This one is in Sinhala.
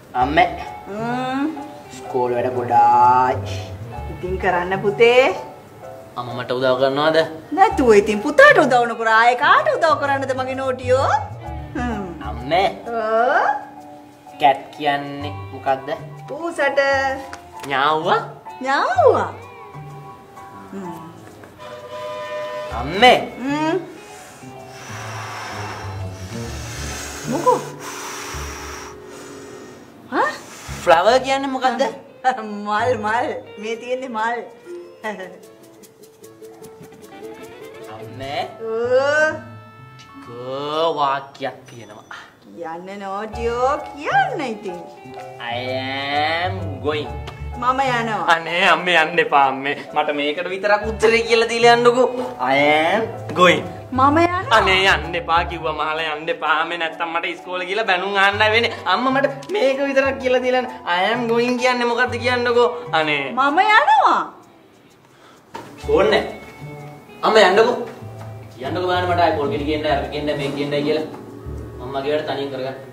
අම්මේ. ස්කෝල් වැඩ ගොඩායි. ඉතින් කරන්න පුතේ. අම්මා මට උදව් කරනවද? නැතුව ඉතින් පුතාට උදව් නොකර ආයේ කාට උදව් කරන්නද මගේ නෝටියෝ? අම්මේ. කැට් කියන්නේ මොකද්ද? පූසට. ඥාව්වා? ඥාව්වා. අම්මේ. මොකෝ? හා? ෆ්ලවර් කියන්නේ මොකද්ද? මල් මේ තියෙන්නේ මල්. අම්මේ. වාක්‍යයක් කියනවා. කියන්න නෝටියෝ කියන්න ඉතින්. I am going. මම යනවා. අනේ අම්මේ යන්න එපා අම්මේ. මට මේකට විතරක් උත්තරේ කියලා දීලා යන්නකෝ. I am going. මම යනවා. අනේ යන්න එපා කිව්වා මහලා යන්න එපා. අම්මේ නැත්තම් මට ඉස්කෝලේ ගිහලා බැනුම් අහන්නයි වෙන්නේ. අම්මා මට මේක විතරක් කියලා දීලා I am going කියන්නේ මොකද්ද කියන්නකෝ. අනේ මම යනවා. ඕන්නේ. අම්මා යන්නකෝ. යන්නකෝ බලන්න මට ආයි පොල් ගෙඩි කියන්න අර කියන්න මේ කියන්නයි කියලා. අම්මා ගෙවට තනියෙන් කරගන්න.